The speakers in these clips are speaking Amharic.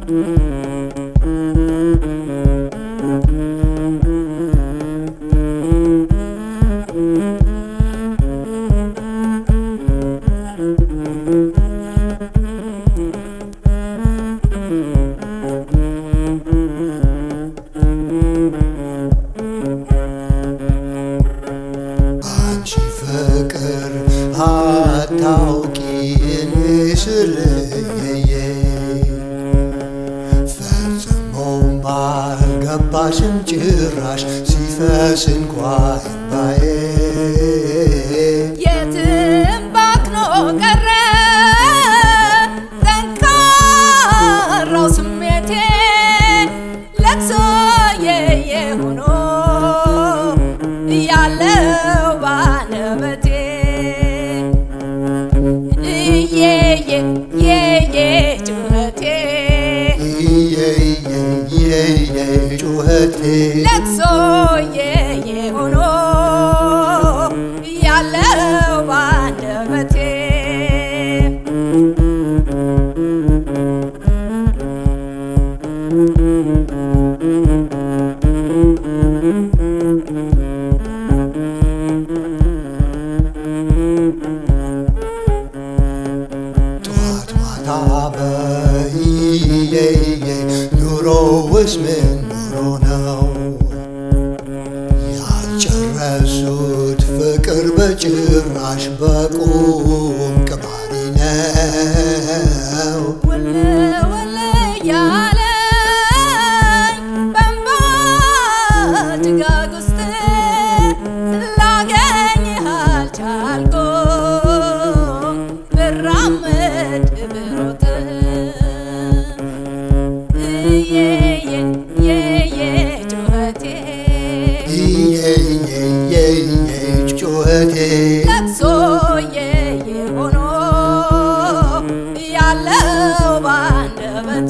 ጭራሽ ሲፈስ እንኳን ባዬ የትም ባክኖ ቀረ ጠንካራው ስሜቴ ለቅሶ የሆኖ ያለው ባነበቴ እየየ ጩኸቴ ለቅሶ የሆኖ ያለው ባነበቴ ጧት ማታ በኢየየ ኑሮውስ ምን ኑሮ ነው ያልጨረሱት ፍቅር በጭራሽ በቁም ቅባሪ ነው ወለ ያለኝ በእንባ ጭጋግ ውስጥ ላገኝህ አልቻልኩም ብራመድ ብሮጥ ጩኸቴ ለቅሶ የሆኖ ያለው ባነበቴ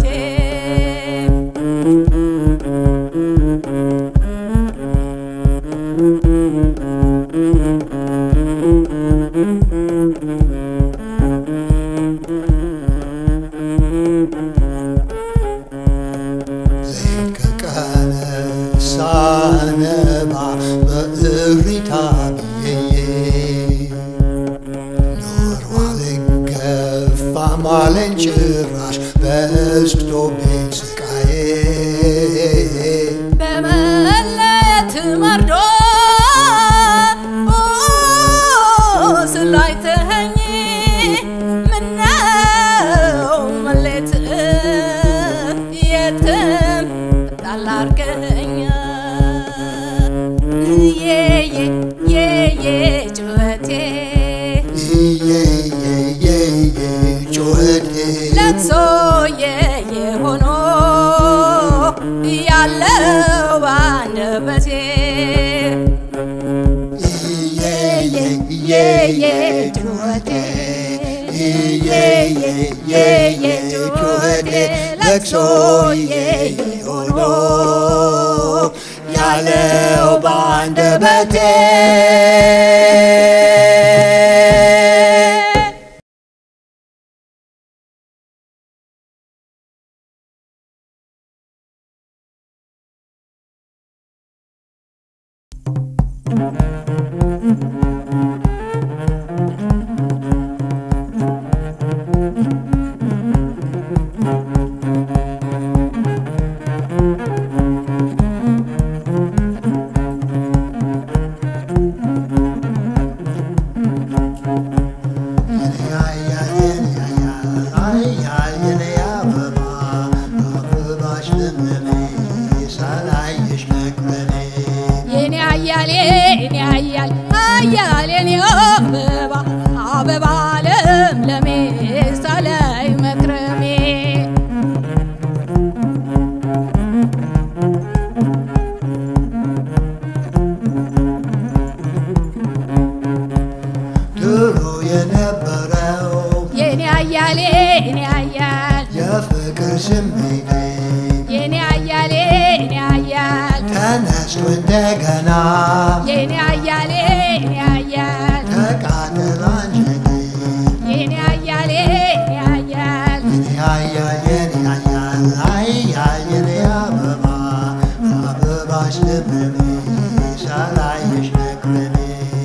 ሌት ከቀን ሳነባ በእሪታ ብዬ ኖሯል ገፋ ማለኝ ጭራሽ በስቶብኝ ስቃዬ በመለየት መርዶ ስላይተኸኝ ምነው መሌት የትም ጣላርገኝ ጩኸቴ ጩኸቴ ለቅሶ የሆኖ ያለው ባነበቴ ጩኸቴ ጩኸቴ ለቅሶ የሆኖ ያለው ባነበቴ አያል የኔ አበባ ለምለሜ ሳላይ መክረሜ ድሮ የነበረው የኔ አያል የፍቅር ስሜቴ የኔ አያል ተነስቶ እንደገና የኔ አያል ተቃጠለ አንጀቴ የኔ አያል የኔ አያል Iyeye Yene Ayal Abebash Lemleme Salayሽ mekreme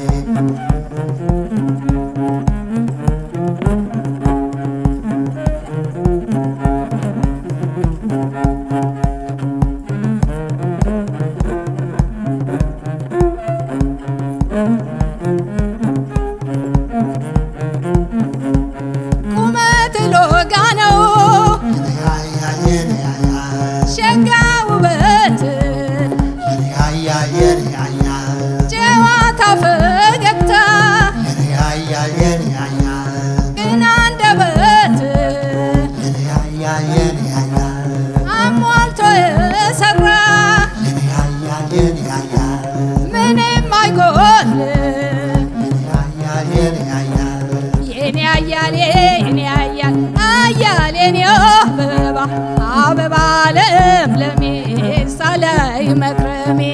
Yene Ayal Yene Abeba Abeba Lemleme Salay mekreme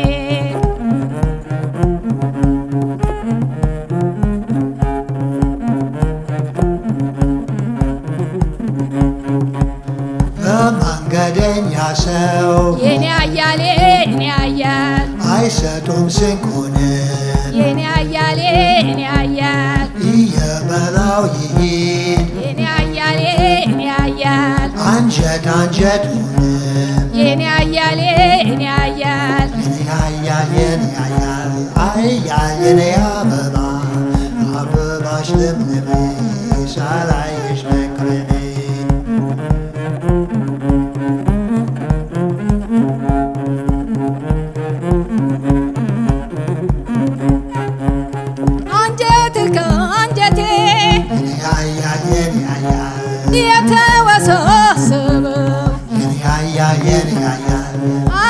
በመንገደኛ ሰው Yene Ayal አይሰጡም ስንቁንን Yene Ayal እየበላው ይሂድ Yene Ayal አንጀት አንጀቱንም Yene Ayal Iyeye Yene Ayal Iyeye Yene Ayal Abebash Lemleme Salayሽ mekreme Iyeye Ayal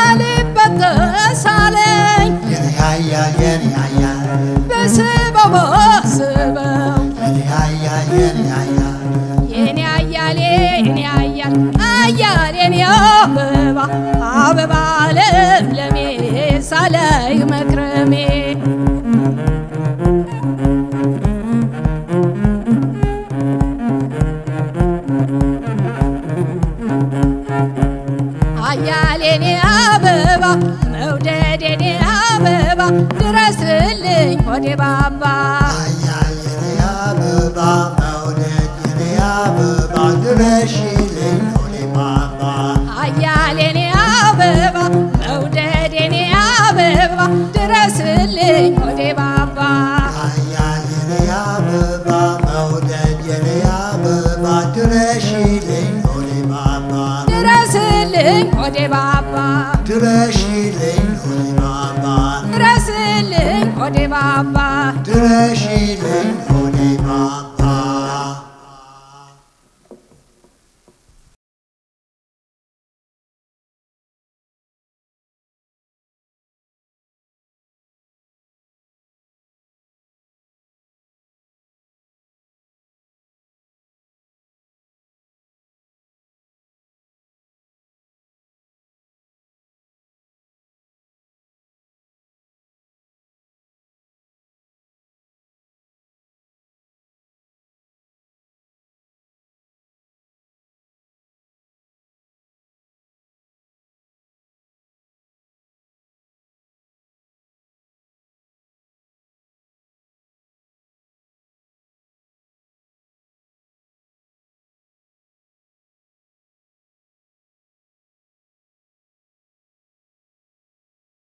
አልበጠሳለኝ Iyeye Yene Ayal በስበው Iyeye Yene Ayal Yene Ayal Ayal Yene Abeba Abeba Lemleme Salay mekreme Ayal Yene Abeba መውደድ የኔ አበባ ድረስልኝ ሆዴ ባባ Iyeye Yene Ayal መውደድ የኔ አበባ ድረሽልኝ ሆዴ ባባ Ayal Yene Abeba መውደድ የኔ አበባ ድረስልኝ ሆዴ ባባ Iyeye Yene Ayal መውደድ የኔ አበባ ድረሽልኝ ሆዴ ባባ ድረስልኝ ሆዴ ባባ ድረሽልኝ ሆዴ ባባ ድረስልኝ ሆዴ ባባ ድረሽልኝ ሆዴ ባባ